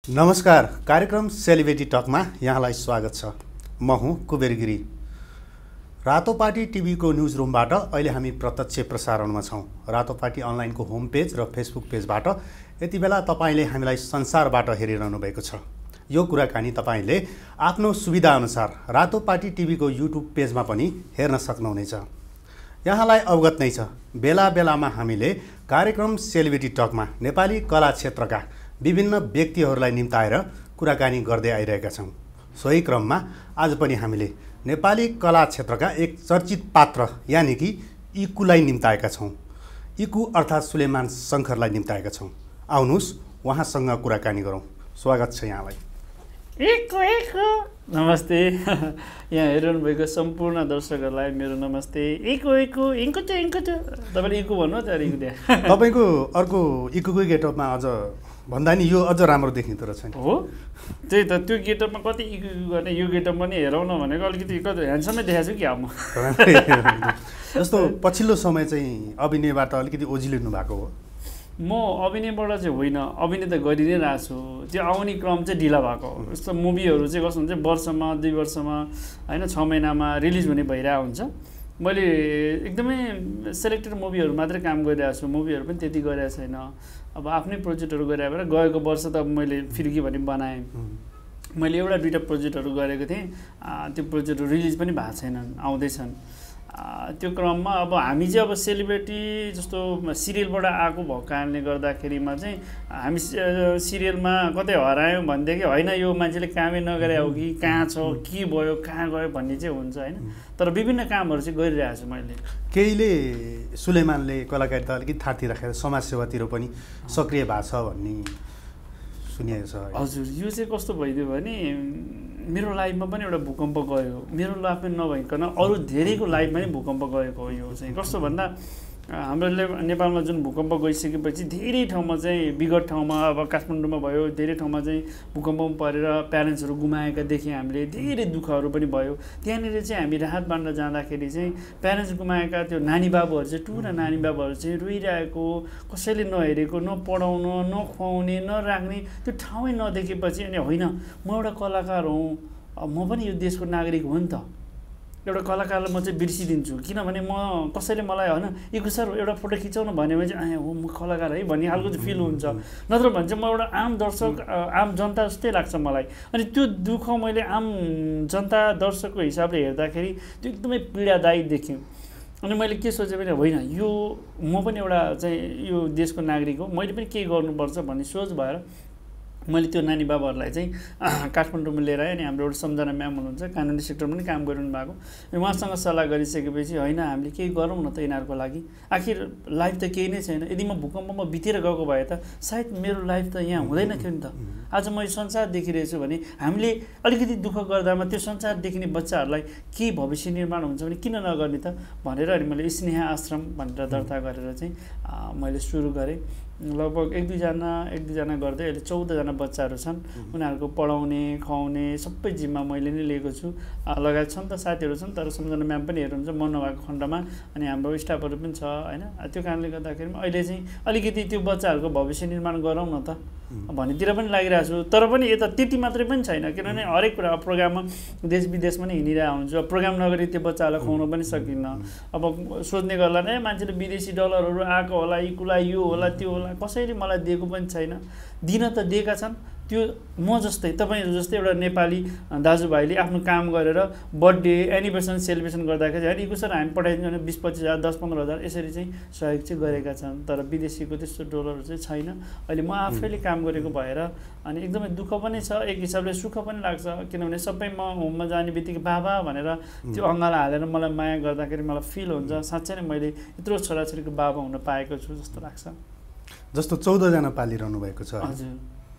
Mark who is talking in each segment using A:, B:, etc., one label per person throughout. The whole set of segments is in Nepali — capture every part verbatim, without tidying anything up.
A: नमस्कार, कार्यक्रम सेलिब्रेटी टकमा यहाँलाई स्वागत छ। म हुँ कुबेर गिरी। रातोपाटी टिभीको न्युज रुमबाट अहिले हामी प्रत्यक्ष प्रसारणमा छौँ। रातोपाटी अनलाइनको होम पेज र फेसबुक पेजबाट यति बेला तपाईँले हामीलाई संसारबाट हेरिरहनु भएको छ। यो कुराकानी तपाईँले आफ्नो सुविधाअनुसार रातोपाटी टिभीको युट्युब पेजमा पनि हेर्न सक्नुहुनेछ। यहाँलाई अवगत नै छ, बेला बेलामा हामीले कार्यक्रम सेलिब्रेटी टकमा नेपाली कला क्षेत्रका विभिन्न व्यक्तिहरूलाई निम्ताएर कुराकानी गर्दै आइरहेका छौँ। सोही क्रममा आज पनि हामीले नेपाली कला क्षेत्रका एक चर्चित पात्र यानि कि इकुलाई निम्ताएका छौँ। इकु अर्थात् सुलेमान शङ्करलाई निम्ताएका छौँ। आउनुहोस् उहाँसँग कुराकानी गरौँ। स्वागत छ यहाँलाई।
B: इकु इकु नमस्ते। यहाँ हेरिरहनु भएको सम्पूर्ण दर्शकहरूलाई मेरो नमस्ते। इकु इकु इङ्कुचु इङ्कुचु तपाईँले इकु भन्नु त्यहाँ इकु त्यहाँ
A: तपाईँको अर्को इकुकै गेटअपमा अझ भन्दा नि यो अझ राम्रो देखिँदो रहेछ
B: हो। त्यही त त्यो गेटअपमा कति इकु गर्ने, यो गेटअप पनि हेरौँ न भनेको अलिकति कति ह्यान्डसमै देखाएको छु कि अब म
A: जस्तो पछिल्लो समय चाहिँ अभिनयबाट अलिकति ओझिलिनु भएको हो।
B: म अभिनयबाट चाहिँ होइन, अभिनय त गरि नै रहेको छु। त्यो आउने क्रम चाहिँ ढिला भएको। यस्तो मुभीहरू चाहिँ कस्तो हुन्छ, वर्षमा दुई वर्षमा होइन छ महिनामा रिलिज हुने भइरहेको हुन्छ। मैले एकदमै सेलेक्टेड मुभीहरू मात्रै काम गरिरहेको छु, मुभीहरू पनि त्यति गरिरहेको छैन। अब आफ्नै प्रोजेक्टहरू गरिरहेको भएर गएको वर्ष त मैले फिर्की पनि बनाएँ। मैले एउटा दुइटा प्रोजेक्टहरू गरेको थिएँ, त्यो प्रोजेक्टहरू रिलिज पनि भएको छैनन्, आउँदैछन्। त्यो क्रममा अब हामी चाहिँ अब सेलिब्रेटी जस्तो सिरियलबाट आएको भएको कारणले गर्दाखेरिमा चाहिँ हामी सिरियलमा कतै हरायौँ भनेदेखि होइन यो मान्छेले कामै नगरे हो कि कहाँ छ के भयो कहाँ गयो भन्ने चाहिँ हुन्छ होइन। तर विभिन्न कामहरू चाहिँ गरिरहेको छु मैले।
A: केहीले सुलेमानले कलाकारिता अलिकति थाती राखेर समाजसेवातिर पनि सक्रिय भएको छ भन्ने सुनिएको छ।
B: हजुर, यो चाहिँ कस्तो भइदियो भने मेरो लाइफमा पनि एउटा भूकम्प गयो। मेरो लाइफमा नभइकन अरू धेरैको लाइफमा पनि भूकम्प गएको हो। यो चाहिँ कस्तो भन्दा हाम्रो नेपालमा जुन भूकम्प गइसकेपछि धेरै ठाउँमा चाहिँ विगत ठाउँमा अब काठमाडौँमा भयो, धेरै ठाउँमा चाहिँ भूकम्पमा परेर प्यारेन्ट्सहरू गुमाएका देख्यौँ हामीले। धेरै दुःखहरू पनि भयो। त्यहाँनिर चाहिँ हामी राहत बाँड्न जाँदाखेरि चाहिँ प्यारेन्ट्स गुमाएका त्यो नानी बाबुहरू चाहिँ टुरा नानी बाबुहरू चाहिँ रोइरहेको, कसैले नहेरेको, नपढाउन, नखुवाउने, नराख्ने, त्यो ठाउँै नदेखेपछि अनि होइन म एउटा कलाकार हुँ, म पनि यो देशको नागरिक हो नि त, एउटा कलाकारलाई म चाहिँ बिर्सिदिन्छु। किनभने म कसैले मलाई होइन इकु सर एउटा फोटो खिचाउन भन्यो भने चाहिँ आँ हो म कलाकार है भन्ने खालको चाहिँ फिल हुन्छ। नत्र भने चाहिँ म एउटा आम दर्शक आम जनता जस्तै लाग्छ मलाई। अनि त्यो दुःख मैले आम जनता दर्शकको हिसाबले हेर्दाखेरि त्यो एकदमै पीडादायी देख्यौँ। अनि मैले के सोचेँ भने होइन यो म पनि एउटा चाहिँ यो देशको नागरिक हो, मैले पनि केही गर्नुपर्छ भन्ने सोच भएर मैले त्यो नानी बाबाहरूलाई चाहिँ काठमाडौँमा लिएर आएँ। अनि हाम्रो एउटा सम्झना म्याम हुनुहुन्छ, कानुनी सेक्टरमा पनि काम गरिरहनु भएको। उहाँसँग सल्लाह गरिसकेपछि होइन हामीले केही गरौँ न त यिनीहरूको लागि, आखिर लाइफ त केही नै छैन। यदि म भूकम्पमा बितेर गएको भए त सायद मेरो लाइफ त यहाँ हुँदैन थियो नि त। आज म यो संसार देखिरहेछु भने हामीले अलिकति दुःख गर्दामा त्यो संसार देखिने बच्चाहरूलाई के भविष्य निर्माण हुन्छ भने किन नगर्ने त भनेर अनि मैले स्नेह आश्रम भनेर दर्ता गरेर चाहिँ मैले सुरु गरेँ। लगभग एक दुईजना एक दुईजना गर्दै अहिले चौधजना बच्चाहरू छन्। उनीहरूको पढाउने खुवाउने सबै जिम्मा मैले नै लिएको छु। लगायत छन् त साथीहरू छन्, तर सम्झना म्याम पनि हेर्नुहुन्छ म नभएको खण्डमा, अनि हाम्रो स्टाफहरू पनि छ होइन। त्यो कारणले गर्दाखेरि अहिले चाहिँ अलिकति त्यो बच्चाहरूको भविष्य निर्माण गरौँ न त भन्नेतिर पनि लागिरहेको छु। तर पनि यता त्यति मात्रै पनि छैन, किनभने हरेक कुरा प्रोग्राममा देश विदेशमा नै हिँडिरहेको हुन्छ। प्रोग्राम नगरी त्यो बच्चाहरूलाई खुवाउन पनि सकिन्न। अब सोध्ने गर्ला ए मान्छेले विदेशी डलरहरू आएको होला, इकुलाई यो होला त्यो होला, कसैले मलाई दिएको पनि छैन। दिन त दिएका छन्, त्यो म जस्तै तपाईँहरू जस्तै एउटा नेपाली दाजुभाइले आफ्नो काम गरेर बर्थडे एनिभर्सरी सेलिब्रेसन गर्दाखेरि होइन इकु सर हामी पठाइदिन्छ भने बिस पच्चिस हजार दस पन्ध्र हजार यसरी चाहिँ सहयोग चाहिँ गरेका छन्। तर विदेशीको त्यस्तो डलरहरू चाहिँ छैन। अहिले म आफैले काम गरेको भएर अनि एकदमै दुःख पनि छ, एक हिसाबले सुख पनि लाग्छ। किनभने सबै म होममा जाने बित्तिकै बाबा भनेर त्यो अँगाला हालेर मलाई माया गर्दाखेरि मलाई फिल हुन्छ साँच्चै नै मैले यत्रो छोराछोरीको बाबा हुन पाएको छु जस्तो लाग्छ।
A: जस्तो चौधजना पालिरहनु भएको छ,
B: हजुर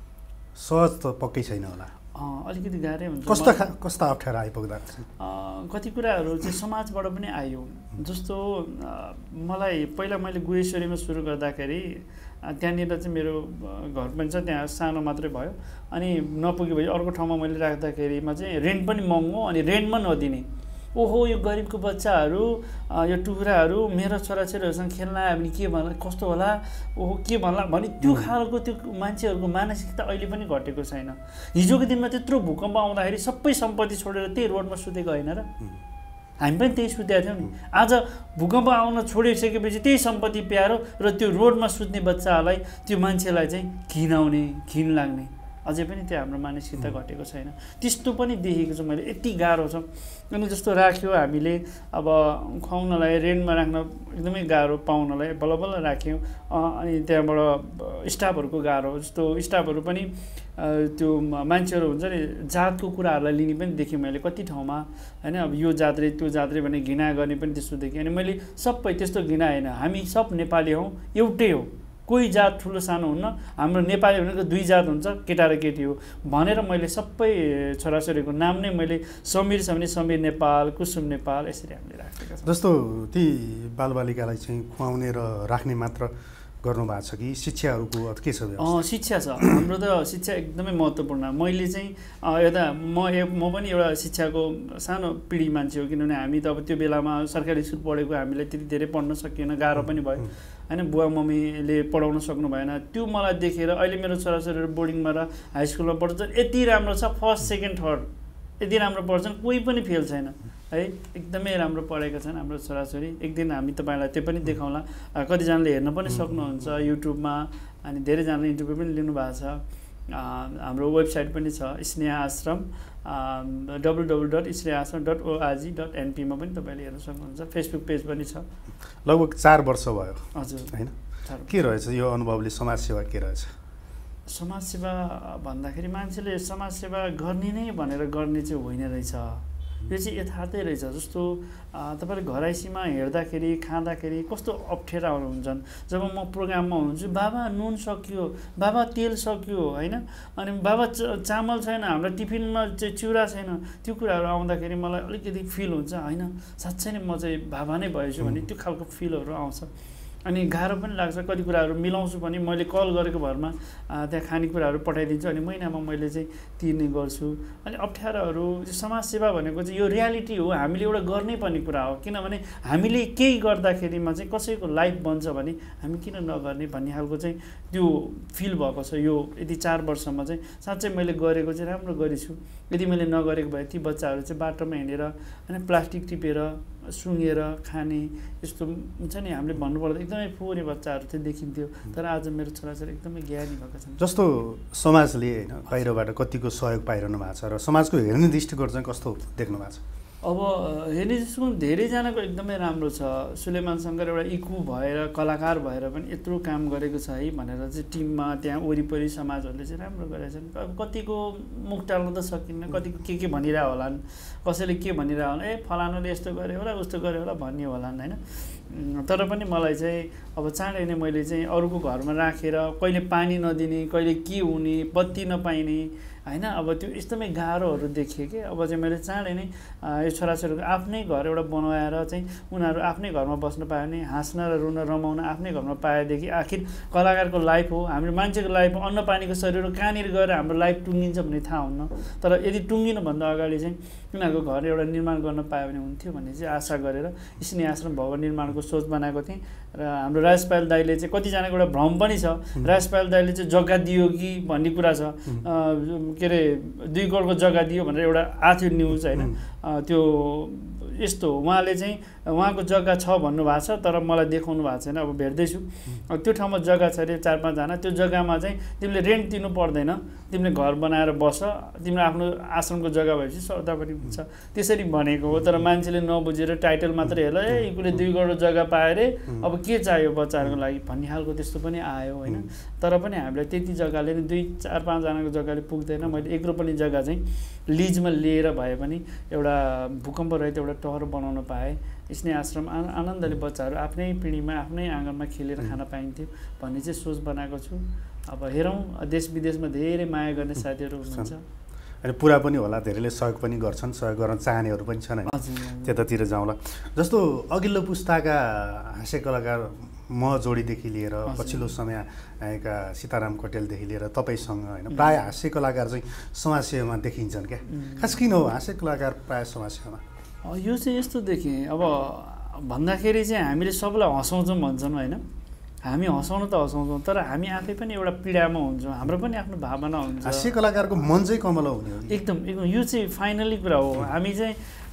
A: सहज त पक्कै छैन होला,
B: अलिकति गाह्रै हुन्छ।
A: कस्ता कस्ता अप्ठ्यारो आइपुग्दा
B: कति कुराहरू चाहिँ समाजबाट पनि आयो। जस्तो मलाई पहिला मैले गुहेश्वरीमा सुरु गर्दाखेरि त्यहाँनिर चाहिँ मेरो घर पनि छ, त्यहाँ सानो मात्रै भयो। अनि नपुगे भए अर्को ठाउँमा मैले राख्दाखेरिमा चाहिँ रेन्ट पनि महँगो, अनि रेन्टमा नदिने ओहो यो गरिबको बच्चाहरू यो टुक्राहरू मेरो छोराछोरीहरूसँग खेल्न आयो भने के भन्ला कस्तो होला ओहो के भन्ला भने त्यो खालको त्यो मान्छेहरूको मानसिकता अहिले पनि घटेको छैन। हिजोको दिनमा त्यत्रो भूकम्प आउँदाखेरि सबै सम्पत्ति छोडेर त्यही रोडमा सुतेको होइन र हामी पनि त्यही सुतेका थियौँ नि। आज भूकम्प आउन छोडिसकेपछि त्यही सम्पत्ति प्यारो र त्यो रोडमा सुत्ने बच्चाहरूलाई त्यो मान्छेलाई चाहिँ घिन आउने घिन लाग्ने अझै पनि त्यो हाम्रो मानसिकता घटेको छैन। त्यस्तो पनि देखेको छु मैले, यति गाह्रो छ। अनि जस्तो राख्यो हामीले अब खुवाउनलाई रेन्टमा राख्न एकदमै गाह्रो, पाउनलाई बल्ल बल्ल राख्यौँ। अनि त्यहाँबाट स्टाफहरूको गाह्रो, जस्तो स्टाफहरू पनि त्यो मान्छेहरू हुन्छ नि जातको कुराहरूलाई लिने पनि देखेँ मैले कति ठाउँमा होइन। अब यो जात्रे त्यो जात्रे भने घृणा गर्ने पनि त्यस्तो देखेँ। अनि मैले सबै त्यस्तो घृणा होइन, हामी सब नेपाली हौँ, एउटै हो, कोही जात ठुलो सानो हुन्न। हाम्रो नेपाली भनेको दुई जात हुन्छ, केटा र केटी हो भनेर मैले सबै छोराछोरीको नाम नै मैले समीर छ भने समीर नेपाल, कुसुम नेपाल यसरी हामीले राखेका छौँ।
A: जस्तो ती बालबालिकालाई चाहिँ खुवाउने र राख्ने मात्र गर्नुभएको छ कि शिक्षाहरूको के छ?
B: शिक्षा छ, हाम्रो त शिक्षा एकदमै महत्त्वपूर्ण। मैले चाहिँ यता म म पनि एउटा शिक्षाको सानो पिँढी मान्छे हो, किनभने हामी त अब त्यो बेलामा सरकारी स्कुल पढेको, हामीलाई त्यति धेरै पढ्न सकिएन, गाह्रो पनि भयो होइन। बुवा मम्मीले पढाउन सक्नु भएन। त्यो मलाई देखेर अहिले मेरो छोराछोरीहरू बोर्डिङमा र हाई स्कुलमा पढ्छन्, यति राम्रो छ, फर्स्ट सेकेन्ड थर्ड यति राम्रो पढ्छन्, कोही पनि फेल छैन है। एकदमै राम्रो पढेका छन् हाम्रो छोराछोरी। एक दिन हामी तपाईँलाई त्यो पनि देखाउँला, कतिजनाले हेर्न पनि सक्नुहुन्छ युट्युबमा, अनि धेरैजनाले इन्टरभ्यू पनि लिनुभएको छ। हाम्रो वेबसाइट पनि छ स्नेह आश्रम डब्लु डब्लु डट स्नेह आश्रम डट ओआरजी डट एनपीमा पनि तपाईँले हेर्न सक्नुहुन्छ। फेसबुक पेज पनि छ।
A: लगभग चार वर्ष भयो
B: हजुर
A: होइन? के रहेछ यो अनुभवले? समाजसेवा के रहेछ?
B: समाजसेवा भन्दाखेरि मान्छेले समाजसेवा गर्ने नै भनेर गर्ने चाहिँ होइन रहेछ, यो चाहिँ यथार्थै रहेछ। जस्तो तपाईँले घरैसीमा हेर्दाखेरि खाँदाखेरि कस्तो अप्ठ्याराहरू हुन्छन्। जब म प्रोग्राममा हुन्छु, बाबा नुन सक्यो, बाबा तेल सक्यो होइन, अनि बाबा च चामल छैन, हाम्रो टिफिनमा चाहिँ चिउरा छैन, त्यो कुराहरू आउँदाखेरि मलाई अलिकति फिल हुन्छ होइन, साँच्चै नै म चाहिँ बाबा नै भएछु भने त्यो खालको फिलहरू आउँछ। अनि गाह्रो पनि लाग्छ, कति कुराहरू मिलाउँछु पनि। मैले कल गरेको भरमा त्यहाँ खानेकुराहरू पठाइदिन्छु, अनि महिनामा मैले चाहिँ तिर्ने गर्छु। अनि अप्ठ्यारोहरू, समाजसेवा भनेको चाहिँ यो रियालिटी हो, हामीले एउटा गर्नै पर्ने कुरा हो। किनभने हामीले केही गर्दाखेरिमा चाहिँ कसैको लाइफ बन्छ भने हामी किन नगर्ने भन्ने खालको चाहिँ त्यो फिल भएको छ। यो यदि चार वर्षमा चाहिँ साँच्चै मैले गरेको चाहिँ राम्रो गरेछु। यदि मैले नगरेको भए ती बच्चाहरू चाहिँ बाटोमा हिँडेर होइन प्लास्टिक टिपेर सुँगेर खाने यस्तो हुन्छ नि, हामीले भन्नुपर्दा एकदमै फोहोरे बच्चाहरू चाहिँ देखिन्थ्यो। तर आज मेरो छोराछोरी एकदमै ज्ञानी भएका छन्।
A: जस्तो समाजले होइन बाहिरबाट कतिको सहयोग पाइरहनु भएको छ र समाजको हेर्ने दृष्टिकोण चाहिँ कस्तो देख्नु भएको छ?
B: अब हेर्ने दृष्टिकोण धेरैजनाको एकदमै राम्रो छ। सुलेमान शङ्कर एउटा इकु भएर कलाकार भएर पनि यत्रो काम गरेको छ है भनेर चाहिँ टिममा त्यहाँ वरिपरि समाजहरूले चाहिँ राम्रो गरेका छन्। अब कतिको मुख टाल्न त सकिन्न, कतिको के के भनिरह होलान्, कसैले के भनिरह होला, ए फलानुले यस्तो गर्यो होला उस्तो गर्यो होला भन्ने होलान् होइन। तर पनि मलाई चाहिँ अब चाँडै नै मैले चाहिँ अरूको घरमा राखेर कहिले पानी नदिने, कहिले के हुने, बत्ती नपाइने होइन, अब त्यो एकदमै गाह्रोहरू देखेँ कि। अब चाहिँ मैले चाँडै नै यो छोराछोरीको आफ्नै घर एउटा बनाएर चाहिँ उनीहरू आफ्नै घरमा बस्न पायो भने हाँस्न र रुन रमाउन आफ्नै घरमा पाएदेखि आखिर कलाकारको लाइफ हो, हाम्रो मान्छेको लाइफ हो, अन्न पानीको शरीर हो, कहाँनिर गएर हाम्रो लाइफ टुङ्गिन्छ भन्ने थाहा हुन्न। तर यदि टुङ्गिनुभन्दा अगाडि चाहिँ उनीहरूको घर एउटा निर्माण गर्न पायो भने हुन्थ्यो भन्ने चाहिँ आशा गरेर स्नेह आश्रम भवन निर्माणको सोच बनाएको थिएँ। र हाम्रो राजपाल दाइले चाहिँ कतिजनाको एउटा भ्रम पनि छ, राजपाल दाइले चाहिँ जग्गा दियो कि भन्ने कुरा छ, के अरे दुई करोडको जग्गा दियो भनेर एउटा आएको थियो न्युज होइन। त्यो यस्तो उहाँले चाहिँ उहाँको जग्गा छ भन्नुभएको छ, तर मलाई देखाउनु भएको छैन। अब भेट्दैछु, त्यो ठाउँमा जग्गा छ अरे चार पाँचजना, त्यो जग्गामा चाहिँ तिमीले रेन्ट दिनु पर्दैन, तिमीले घर बनाएर बस, तिम्रो आफ्नो आश्रमको जग्गा भएपछि सौदा पनि हुन्छ, त्यसरी भनेको हो। तर मान्छेले नबुझेर टाइटल मात्रै हेर्ला, ए यिनीले दुई करोड जग्गा पाए अरे अब के चाहियो बच्चाहरूको लागि भन्ने खालको त्यस्तो पनि आयो होइन। तर पनि हामीलाई त्यति जग्गाले नि दुई चार पाँचजनाको जग्गाले पुग्दैन। मैले एक रोपनी जग्गा चाहिँ लिजमा लिएर भए पनि एउटा भूकम्प रहित एउटा टहर बनाउन पाएँ। स्नेह आश्रम आनन्दले बच्चाहरू आफ्नै पिँढीमा आफ्नै आँगनमा खेलेर खान पाइन्थ्यो भन्ने चाहिँ सोच बनाएको छु। अब हेरौँ, देश विदेशमा धेरै माया गर्ने साथीहरू हुनुहुन्छ,
A: अनि पुरा पनि होला, धेरैले सहयोग पनि गर्छन्, सहयोग गर्न चाहनेहरू पनि छन् होइन, त्यतातिर जाउँला। जस्तो अघिल्लो पुस्ताका हास्य कलाकार म जोडीदेखि लिएर पछिल्लो समय आएका सीताराम कटेलदेखि लिएर तपाईँसँग होइन प्राय हास्य कलाकार चाहिँ समाजसेवामा देखिन्छन् क्या। खास किन हो हास्य कलाकार प्राय समाजसेवामा?
B: यो चाहिँ यस्तो देखेँ अब भन्दाखेरि चाहिँ हामीले सबैलाई हँसाउँछौँ भन्छौँ होइन, हामी हँसाउनु त हँसाउँछौँ तर हामी आफै पनि एउटा पीडामा हुन्छौँ, हाम्रो पनि आफ्नो भावना हुन्छ।
A: हास्य कलाकारको मन चाहिँ कमलो हुने हो
B: एकदम एकदम यो चाहिँ फाइनली कुरा हो। हामी चाहिँ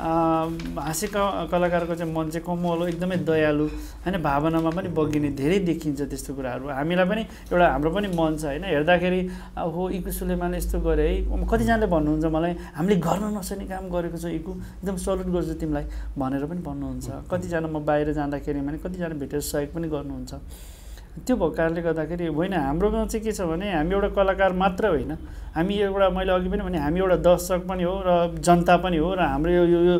B: हाँस्य कलाकारको चाहिँ मन चाहिँ कमलो एकदमै दयालु होइन, भावनामा पनि बगिने धेरै देखिन्छ त्यस्तो कुराहरू। हामीलाई पनि एउटा हाम्रो पनि मन छ होइन, हेर्दाखेरि हो इकु सुलेमानले यस्तो गरे है, कतिजनाले भन्नुहुन्छ मलाई हामीले गर्न नसक्ने काम गरेको छ इकु, एकदम सल्युट गर्छु तिमीलाई भनेर पनि भन्नुहुन्छ। कतिजना म बाहिर जाँदाखेरि भने कतिजना भेटेर सहयोग पनि गर्नुहुन्छ। त्यो भएको कारणले गर्दाखेरि होइन, हाम्रोमा चाहिँ के छ भने हामी एउटा कलाकार मात्र होइन, हामी एउटा मैले अघि पनि भने हामी एउटा दर्शक पनि हो र जनता पनि हो र हाम्रो यो यो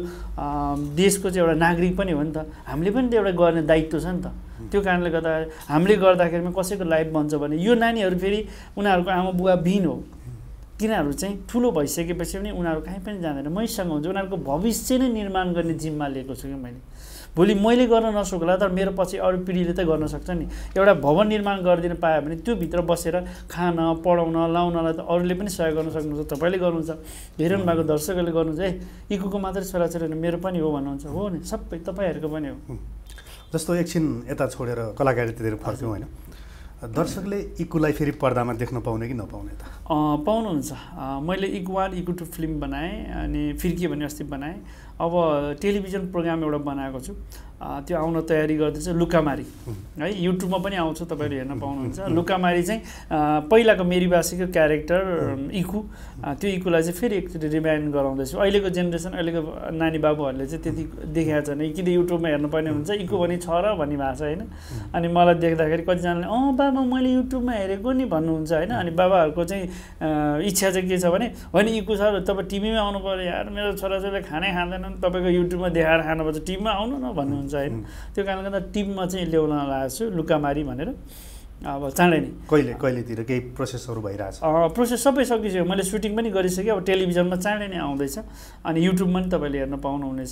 B: देशको चाहिँ एउटा नागरिक पनि हो नि त। हामीले पनि त एउटा गर्ने दायित्व छ नि त। त्यो कारणले गर्दा हामीले गर्दाखेरिमा कसैको लाइफ बन्छ भने यो नानीहरू फेरि उनीहरूको आमा बुवा बिन हो, तिनीहरू चाहिँ ठुलो भइसकेपछि पनि उनीहरू कहीँ पनि जाँदैन, मैसँग हुन्छ। उनीहरूको भविष्य नै निर्माण गर्ने जिम्मा लिएको छु कि मैले। भोलि मैले गर्न नसक्ला तर मेरो पछि अरू पिँढीले त गर्न सक्छ नि। एउटा भवन निर्माण गरिदिन पायो भने त्यो भित्र बसेर खान पढाउन लाउनलाई त अरूले पनि सहयोग गर्न सक्नुहुन्छ, तपाईँले गर्नुहुन्छ, हेर्नु भएको दर्शकहरूले गर्नुहुन्छ। ए इकुको मात्रै छोराछोरी मेरो पनि हो भन्नुहुन्छ, हो नि सबै तपाईँहरूको पनि हो।
A: जस्तो एकछिन यता छोडेर कलाकारितातिर फर्क्यौँ होइन, दर्शकले इकुलाई फेरि पर्दामा देख्न पाउने कि नपाउने त?
B: पाउनुहुन्छ। मैले इकु वान इकु टू फिल्म बनाएँ अनि फिर्की भन्ने अस्ति बनाएँ। अब टेलिभिजन प्रोग्राम एउटा बनाएको छु, त्यो आउन तयारी गर्दैछ, लुकामारी है, युट्युबमा पनि आउँछ, तपाईँले हेर्न पाउनुहुन्छ। लुकामारी चाहिँ पहिलाको मेरीबासीको क्यारेक्टर इकु, त्यो इकुलाई चाहिँ फेरि एकचोटि रिमाइन्ड गराउँदैछु। अहिलेको जेनेरेसन अहिलेको नानी बाबुहरूले चाहिँ त्यति देखाएको छैन, कि युट्युबमा हेर्नुपर्ने हुन्छ इकु भने छ र भन्ने भएको छ होइन। अनि मलाई देख्दाखेरि कतिजनाले अँ बाबा मैले युट्युबमा हेरेको नि भन्नुहुन्छ होइन। अनि बाबाहरूको चाहिँ इच्छा चाहिँ के छ भने होइन इकु छ तपाईँ टिभीमा आउनु पऱ्यो यार, मेरो छोराछोरीले खानै खाँदैनन्, तपाईँको युट्युबमा देखाएर खानुपर्छ, टिभीमा आउनु न भन्नुहुन्छ होइन। त्यो कारणले गर्दा टिममा चाहिँ ल्याउन लागेको छु लुकामारी भनेर। अब चाँडै नै
A: कहिले कहिलेतिर केही प्रोसेसहरू भइरहेछ?
B: प्रोसेस सबै सकिसक्यो, मैले सुटिङ पनि गरिसकेँ। अब टेलिभिजनमा चाँडै नै आउँदैछ अनि युट्युबमा पनि तपाईँले हेर्न पाउनुहुनेछ।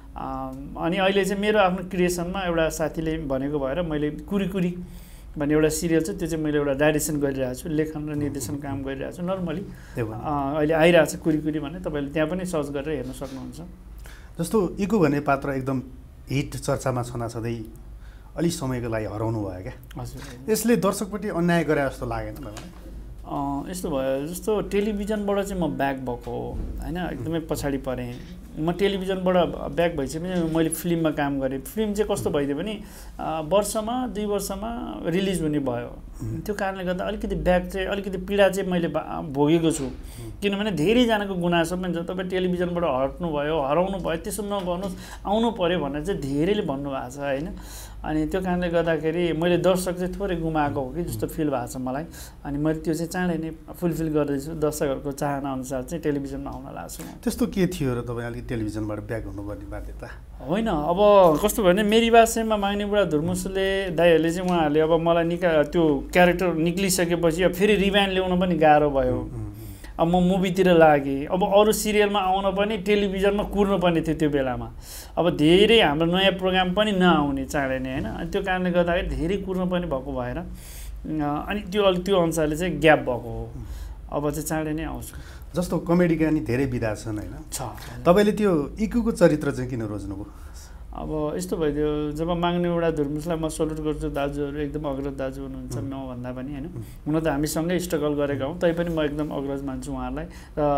B: अनि अहिले चाहिँ मेरो आफ्नो क्रिएसनमा एउटा साथीले भनेको भएर मैले कुरी कुरी भन्ने एउटा सिरियल छ, त्यो चाहिँ मैले एउटा डाइरेक्सन गरिरहेको छु, लेखन र निर्देशन काम गरिरहेको छु नर्मली। अहिले आइरहेको छ कुरी कुरी भन्ने, तपाईँले त्यहाँ पनि सर्च गरेर हेर्न सक्नुहुन्छ।
A: जस्तो इकु भन्ने पात्र एकदम हिट चर्चामा छँदाछँदै अलिक समयको लागि हराउनु भयो क्या,
B: हजुर
A: यसले दर्शकपट्टि अन्याय गरे जस्तो लागेन मलाई?
B: यस्तो भयो जस्तो टेलिभिजनबाट चाहिँ म ब्याक भएको हो होइन, एकदमै पछाडि परेँ म। टेलिभिजनबाट ब्याक भइसकेपछि मैले फिल्ममा काम गरेँ। फिल्म चाहिँ कस्तो भइदियो भने वर्षमा दुई वर्षमा रिलिज हुने भयो, त्यो कारणले गर्दा अलिकति ब्याक चाहिँ अलिकति पीडा चाहिँ मैले भोगेको छु। किनभने धेरैजनाको गुनासो पनि छ, तपाईँ टेलिभिजनबाट हट्नु भयो हराउनु भयो त्यसो नगर्नुहोस् आउनु पऱ्यो भनेर चाहिँ धेरैले भन्नुभएको छ होइन। अनि त्यो कारणले गर्दाखेरि मैले दर्शक चाहिँ थोरै गुमाएको हो कि जस्तो फिल भएको छ मलाई। अनि मैले त्यो चाहिँ चाँडै नै फुलफिल गर्दैछु, दर्शकहरूको चाहना अनुसार चाहिँ टेलिभिजनमा आउन लाग्छु।
A: त्यस्तो के थियो र तपाईँ अलिक टेलिभिजनबाट ब्याक हुनुपर्ने बाध्यता?
B: होइन अब कस्तो भयो भने मेरीबासीमा माग्ने बुढा धुर्मुसले दाइहरूले चाहिँ उहाँहरूले अब मलाई निका त्यो क्यारेक्टर निक्लिसकेपछि अब फेरि रिभाइन्ड ल्याउन पनि गाह्रो भयो। अब म मुभीतिर लागेँ, अब अरू सिरियलमा आउन पनि टेलिभिजनमा कुर्नु पर्ने थियो त्यो बेलामा। अब धेरै हाम्रो नयाँ प्रोग्राम पनि नआउने चाँडै नै होइन। अनि त्यो कारणले गर्दाखेरि धेरै कुर्नु पनि भएको भएर अनि त्यो अलिक त्यो अनुसारले चाहिँ ग्याप भएको हो। अब चाहिँ चाँडै नै आउँछु।
A: जस्तो कमेडीका नि धेरै विधा छन् होइन,
B: छ
A: तपाईँले त्यो इकुको चरित्र चाहिँ किन रोज्नुभयो?
B: अब यस्तो भइदियो, जब माग्ने एउटा धुर्मुसलाई म सल्युट गर्छु, दाजुहरू एकदम अग्रज दाजु हुनुहुन्छ मभन्दा पनि होइन। हुन त हामी सँगै स्ट्रगल गरेका हौँ, तैपनि म एकदम अग्रज मान्छु उहाँहरूलाई।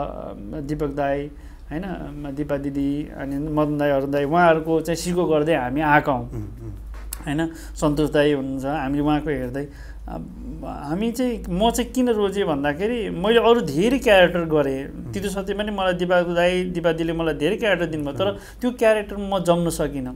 B: र दिपक दाई होइन, दिपा दिदी अनि मदन दाई अरुण दाई उहाँहरूको चाहिँ सिको गर्दै हामी आएका हौँ होइन। सन्तोष दाई हुनुहुन्छ, हामी उहाँको हेर्दै हामी चाहिँ म चाहिँ किन रोजेँ भन्दाखेरि मैले अरू धेरै क्यारेक्टर गरेँ, त्यति सत्य पनि मलाई दिपा दाई दिपा दिदीले मलाई धेरै क्यारेक्टर दिनुभयो, तर त्यो क्यारेक्टर म जम्न सकिनँ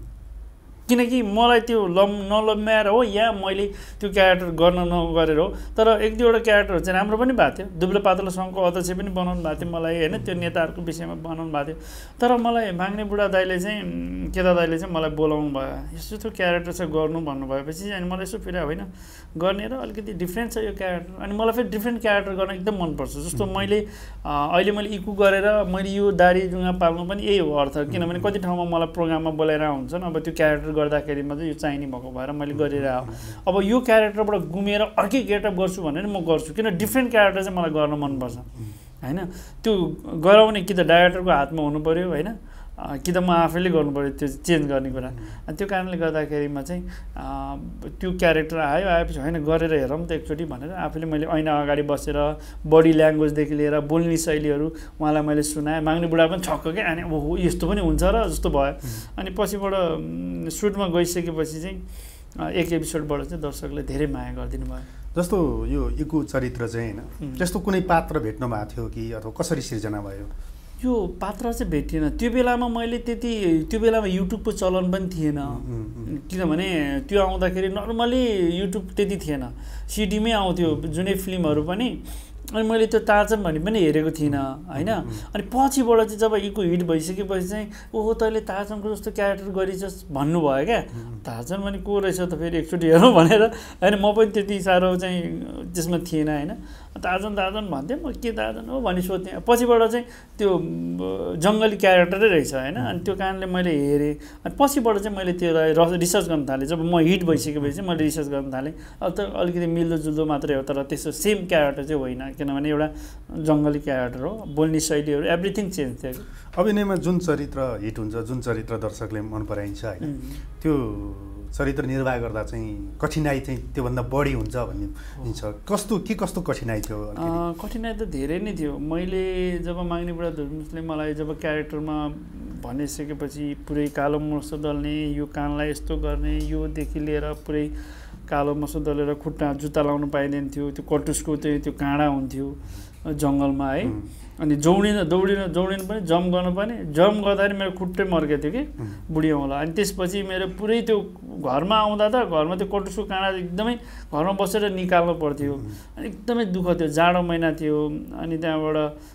B: किनकि मलाई त्यो लम नलम्ब्याएर हो या मैले त्यो क्यारेक्टर गर्न नगरेर हो। तर एक दुईवटा क्यारेक्टरहरू चाहिँ राम्रो पनि भएको थियो, दुब्लो पातलो सङ्घको अध्यक्ष पनि बनाउनु भएको थियो मलाई होइन, त्यो नेताहरूको विषयमा बनाउनु भएको थियो। तर मलाई माग्ने बुढा दाइले चाहिँ केदा दाइले चाहिँ मलाई बोलाउनु भयो, यस्तो त्यो क्यारेक्टर चाहिँ गर्नु भन्नुभएपछि अनि मलाई यसो फिरा होइन गर्ने र अलिकति डिफ्रेन्ट छ यो क्यारेक्टर। अनि मलाई फेरि डिफ्रेन्ट क्यारेक्टर गर्न एकदम मनपर्छ। जस्तो मैले अहिले मैले इकु गरेर मैले यो दाढी जुङ्गा पाल्नु पनि यही हो अर्थ, किनभने कति ठाउँमा मलाई प्रोग्राममा बोलाएर हुन्छन्, अब त्यो क्यारेक्टर गर्दाखेरिमा चाहिँ यो चाहिने भएको भएर मैले गरिरहेको। अब यो क्यारेक्टरबाट गुमेर अर्कै गेटअप गर्छु भने म गर्छु, किन डिफ्रेन्ट क्यारेक्टर चाहिँ मलाई गर्न मनपर्छ होइन। त्यो गराउने कि त डाइरेक्टरको हातमा हुनु पऱ्यो होइन, कि त म आफैले गर्नु पऱ्यो त्यो चेन्ज गर्ने कुरा। अनि त्यो कारणले गर्दाखेरिमा चाहिँ त्यो क्यारेक्टर आयो, आएपछि होइन गरेर हेरौँ त एकचोटि भनेर आफैले मैले ऐना अगाडि बसेर बडी ल्याङ्ग्वेजदेखि लिएर बोल्ने शैलीहरू उहाँलाई मैले सुनाएँ। माग्ने बुढा पनि छक्क क्या, अनि ओहो यस्तो पनि हुन्छ र जस्तो भयो। अनि पछिबाट सुटमा गइसकेपछि चाहिँ एक एपिसोडबाट चाहिँ दर्शकले धेरै माया गरिदिनु भयो।
A: जस्तो यो इकु चरित्र चाहिँ होइन त्यस्तो कुनै पात्र भेट्नु भएको थियो कि अथवा कसरी सिर्जना भयो?
B: यो पात्र चाहिँ भेटिएन त्यो बेलामा। मैले त्यति त्यो बेलामा युट्युबको चलन पनि थिएन, किनभने त्यो आउँदाखेरि नर्मली युट्युब त्यति थिएन, सिडीमै आउँथ्यो जुनै फिल्महरू पनि। अनि मैले त्यो टार्जन भन्ने पनि हेरेको थिइनँ होइन। अनि पछिबाट चाहिँ जब इको हिट भइसकेपछि चाहिँ ओहो तैँले टार्जनको जस्तो क्यारेक्टर गरिछस् भन्नुभयो क्या। टार्जन भने को रहेछ त फेरि एकचोटि हेरौँ भनेर होइन। म पनि त्यति साह्रो चाहिँ त्यसमा थिएन होइन। टार्जन टार्जन भन्थेँ, म के टार्जन हो भनी सोध्थेँ। पछिबाट चाहिँ त्यो जङ्गली क्यारेक्टरै रहेछ होइन। अनि त्यो कारणले मैले हेरेँ। अनि पछिबाट चाहिँ मैले त्यसलाई रिसर्च गर्न थालेँ। जब म हिट भइसकेपछि चाहिँ मैले रिसर्च गर्न थालेँ। अब त अलिकति मिल्दोजुल्दो मात्रै हो, तर त्यस्तो सेम क्यारेक्टर चाहिँ होइन, किनभने एउटा जङ्गली क्यारेक्टर हो। बोल्ने शैलीहरू एभ्रिथिङ चेन्ज थियो कि।
A: अभिनयमा जुन चरित्र हिट हुन्छ, जुन चरित्र दर्शकले मन पराइन्छ होइन, त्यो चरित्र निर्वाह गर्दा चाहिँ कठिनाइ चाहिँ त्योभन्दा बढी हुन्छ भन्ने हुन्छ। कस्तो के कस्तो कठिनाइ थियो?
B: कठिनाइ त धेरै नै थियो। मैले जब माग्ने बुढा धुर्मुसले मलाई जब क्यारेक्टरमा भनिसकेपछि पुरै कालो मसो दल्ने, यो कानलाई यस्तो गर्ने, योदेखि लिएर पुरै कालो मसो दलेर खुट्टा जुत्ता लाउनु पाइँदैन थियो। त्यो कटुसको चाहिँ त्यो काँडा हुन्थ्यो जङ्गलमा है। अनि दौडिन दौडिन दौडिन पनि जम्प गर्नु पनि, जम्प गर्दाखेरि मेरो खुट्टै मर्केको थियो कि बुढी औँला। अनि त्यसपछि मेरो पुरै त्यो घरमा आउँदा त घरमा त्यो कटुसको काँडा एकदमै घरमा बसेर निकाल्नु पर्थ्यो। अनि एकदमै दुःख थियो, जाडो महिना थियो। अनि त्यहाँबाट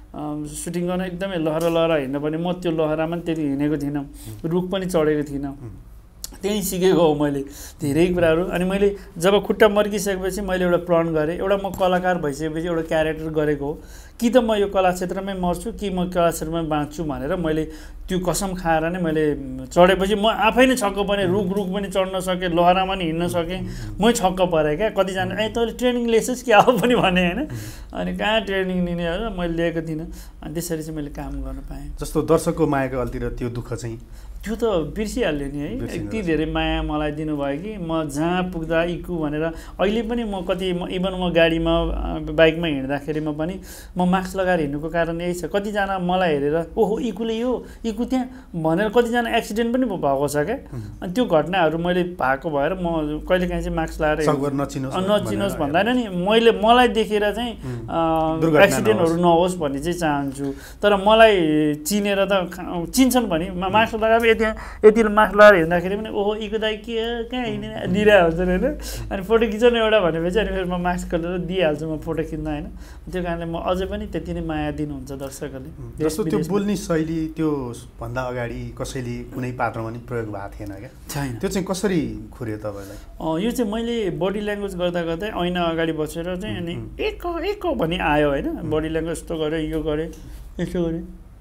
B: सुटिङ गर्न एकदमै लहरा लहरा हिँड्नु पर्ने। म त्यो लहरामा पनि त्यति हिँडेको थिइनँ, रुख पनि चढेको थिइनँ। त्यहीँ सिकेको हो मैले धेरै कुराहरू। अनि मैले जब खुट्टा मर्किसकेपछि मैले एउटा प्रण गरेँ, एउटा म कलाकार भइसकेपछि एउटा क्यारेक्टर गरेको हो कि त म यो कला क्षेत्रमै मर्छु कि म कला क्षेत्रमै बाँच्छु भनेर मैले त्यो कसम खाएर नै मैले चढेपछि म आफै नै छक्क परेँ। रुख रुख पनि चढ्न सकेँ, लहरामा पनि हिँड्न सकेँ। मै छक्क परेँ क्या। कतिजना ए तैँले ट्रेनिङ लिएछस् कि अब पनि भने होइन। अनि कहाँ ट्रेनिङ लिने हो, मैले लिएको थिइनँ। अनि त्यसरी चाहिँ मैले काम गर्न पाएँ।
A: जस्तो दर्शकको मायाको अल्तिर त्यो दुःख चाहिँ
B: त्यो त बिर्सिहाल्यो नि है। यति धेरै माया मलाई दिनुभयो कि म जहाँ पुग्दा इकु भनेर अहिले पनि म कति इभन म गाडीमा बाइकमा हिँड्दाखेरिमा पनि म मास्क लगाएर हिँड्नुको कारण यही छ। कतिजना मलाई हेरेर ओहो इकुले यो इकु त्यहाँ भनेर कतिजना एक्सिडेन्ट पनि भएको छ क्या। अनि त्यो घटनाहरू मैले भएको भएर म कहिलेकाहीँ चाहिँ मास्क लगाएर नचिनोस् भन्दैन नि। मैले मलाई देखेर चाहिँ एक्सिडेन्टहरू नहोस् भन्ने चाहिँ चाहन्छु। तर मलाई चिनेर त चिन्छन् भने मास्क लगाएर यति यति मास्क लगाएर हिँड्दाखेरि पनि ओहो इको दाइ के कहाँ हिँड्ने दिइरहेको हुन्छन् होइन। अनि फोटो खिच्नु एउटा भनेपछि अनि फेरि म मास्क खोलेर दिइहाल्छु म फोटो खिच्न होइन। त्यो कारणले म अझै पनि त्यति नै माया दिनुहुन्छ दर्शकहरूले।
A: जस्तो त्यो बोल्ने शैली त्यो भन्दा अगाडि कसैले कुनै पात्रमा पनि प्रयोग भएको थिएन क्या?
B: छैन।
A: त्यो चाहिँ कसरी खुर्यो तपाईँलाई?
B: यो चाहिँ मैले बडी ल्याङ्ग्वेज गर्दा गर्दै ऐना अगाडि बसेर चाहिँ अनि एक एक भनी आयो होइन। बडी ल्याङ्ग्वेज यस्तो गरेँ, यो गरेँ, यस्तो गरेँ,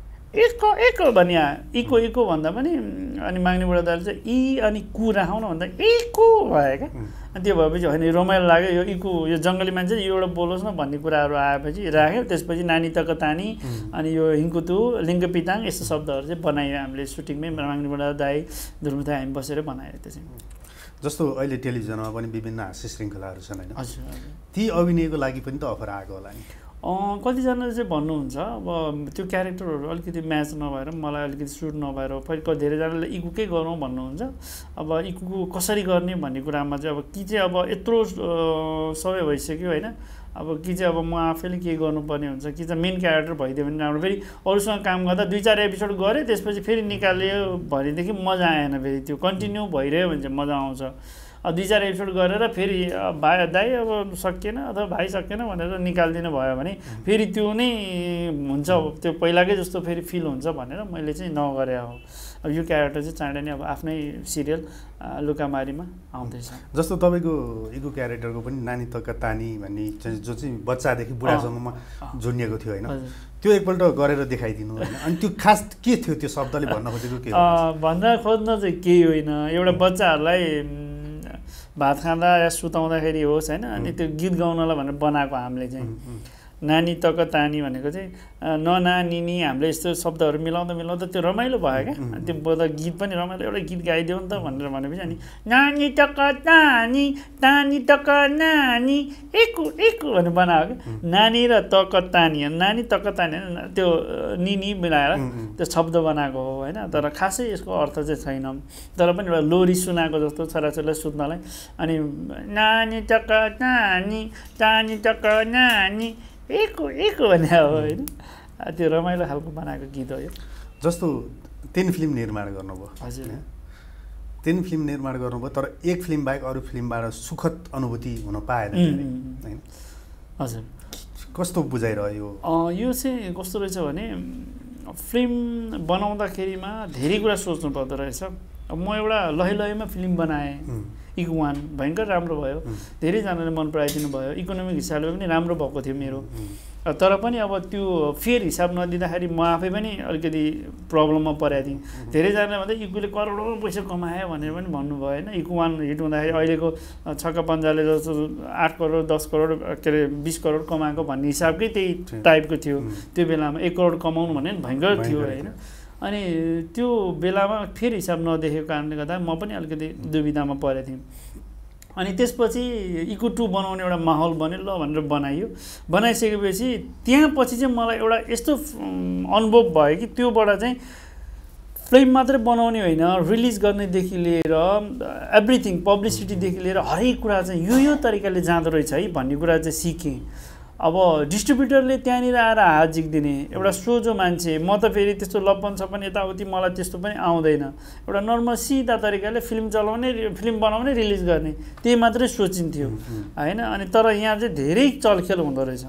B: एक एक भनी आयो। इको इको भन्दा पनि अनि माग्ने बुढा दाइले चाहिँ इ अनि कु राखौँ न भन्दा इको भयो क्या। अनि त्यो भएपछि होइन रमाइलो लाग्यो। यो इको यो जङ्गली मान्छे यो एउटा बोलोस् न भन्ने कुराहरू आएपछि राख्यो। त्यसपछि नानी तक तानी अनि यो हिङ्कुतु लिङ्ग पिताङ यस्तो शब्दहरू चाहिँ बनायो हामीले सुटिङमै। माग्ने बुढा दाइ धुर्मुदा हामी बसेर बनायो त्यो चाहिँ।
A: जस्तो अहिले टेलिभिजनमा पनि विभिन्न हाँस्य श्रृङ्खलाहरू छन् होइन,
B: हजुर
A: ती अभिनयको लागि पनि त अफर आएको होला नि?
B: कतिजनाले चाहिँ भन्नुहुन्छ अब त्यो क्यारेक्टरहरू अलिकति म्याच नभएर मलाई अलिकति सुट नभएर फेरि धेरैजनाले इकुकै गरौँ भन्नुहुन्छ। अब इकुको कसरी गर्ने भन्ने कुरामा चाहिँ अब कि चाहिँ अब यत्रो समय भइसक्यो होइन। अब कि चाहिँ अब म आफैले के गर्नुपर्ने हुन्छ कि चाहिँ मेन क्यारेक्टर भइदियो भने राम्रो। फेरि अरूसँग काम गर्दा दुई चार एपिसोड गरेँ त्यसपछि फेरि निकाल्यो भनेदेखि मजा आएन। फेरि त्यो कन्टिन्यू भइरह्यो भने चाहिँ मजा आउँछ। दुई चार एपिसोड गरेर फेरि भाइ दाइ अब सकिएन अथवा भाइ सकिएन भनेर निकालिदिनु भयो भने फेरि त्यो नै हुन्छ, त्यो पहिलाकै जस्तो फेरि फिल हुन्छ भनेर मैले चाहिँ नगरे हो। अब यो क्यारेक्टर चाहिँ चाँडै नै अब आफ्नै सिरियल लुकामारीमा आउँदैछ।
A: जस्तो तपाईँको इको क्यारेक्टरको पनि नानी तक तानी भन्ने जो चाहिँ बच्चादेखि बुढासम्ममा जोडिएको थियो होइन, त्यो एकपल्ट गरेर देखाइदिनु होइन। अनि त्यो खास के थियो त्यो शब्दले भन्न खोजेको? के
B: भन्न खोज्न चाहिँ केही होइन, एउटा बच्चाहरूलाई भात खाँदा या सुताउँदाखेरि होस् होइन। अनि त्यो गीत गाउनलाई भनेर बनाएको हामीले चाहिँ नानी तक तानी भनेको चाहिँ ननानिनी हामीले यस्तो शब्दहरू मिलाउँदा मिलाउँदा त्यो रमाइलो भयो क्या अनि त्यो बोल्दा गीत पनि रमाइलो एउटा गीत गाइदेऊ नि त भनेर भनेपछि अनि नानी तक तानी तानी तक नानी एकु एकु भनेर बनायो क्या नानी र तक तानी नानी तक तानी त्यो निनी मिलाएर त्यो शब्द बनाएको हो होइन तर खासै यसको अर्थ चाहिँ छैन तर पनि एउटा लोरी सुनाएको जस्तो छोराछोरीलाई सुत्नलाई अनि नानी तक तानी तानी तक नानी एको एको भने हो होइन त्यो रमाइलो खालको बनाएको गीत हो यो
A: जस्तो तीन फिल्म निर्माण गर्नुभयो
B: हजुर
A: तीन फिल्म निर्माण गर्नुभयो तर एक फिल्म बाहेक अरू फिल्मबाट सुखद अनुभूति हुन पाएन होइन
B: हजुर
A: कस्तो बुझाइरह्यो
B: यो चाहिँ कस्तो रहेछ भने फिल्म बनाउँदाखेरिमा धेरै कुरा सोच्नु पर्दो रहेछ अब म एउटा लही लहीमा फिल्म बनाएँ इको वान भयङ्कर राम्रो भयो धेरैजनाले मन पराइदिनु भयो इकोनोमिक हिसाबले पनि राम्रो भएको थियो मेरो तर पनि अब त्यो फेयर हिसाब नदिँदाखेरि म आफै पनि अलिकति प्रब्लममा परेको थिएँ धेरैजनाले भन्दा इकोले करोडौँ पैसा कमायो भनेर पनि भन्नुभयो होइन इको वान हिट हुँदाखेरि अहिलेको छक्का पन्जाले जस्तो आठ करोड दस करोड के अरे बिस करोड कमाएको भन्ने हिसाबकै त्यही टाइपको थियो त्यो बेलामा एक करोड कमाउनु भने भयङ्कर थियो होइन अनि त्यो बेलामा फेरि हिसाब नदेखेको कारणले गर्दा म पनि अलिकति दुविधामा परेको थिएँ अनि त्यसपछि इको टू बनाउने एउटा माहौल बन्यो ल भनेर बनाइयो बनाइसकेपछि त्यहाँ पछि चाहिँ मलाई एउटा यस्तो अनुभव भयो कि त्योबाट चाहिँ फिल्म मात्रै बनाउने होइन रिलिज गर्नेदेखि लिएर एभ्रिथिङ पब्लिसिटीदेखि लिएर हरेक कुरा चाहिँ यो यो तरिकाले जाँदो रहेछ है भन्ने कुरा चाहिँ सिकेँ अब डिस्ट्रिब्युटरले त्यहाँनिर आएर हात झिक्दिने एउटा सोझो मान्छे म त फेरि त्यस्तो लप्पन छप्पन यताउति मलाई त्यस्तो पनि आउँदैन एउटा नर्मल सिधा तरिकाले फिल्म चलाउने फिल्म बनाउने रिलिज गर्ने त्यही मात्रै सोचिन्थ्यो होइन अनि तर यहाँ चाहिँ धेरै चलखेल हुँदो रहेछ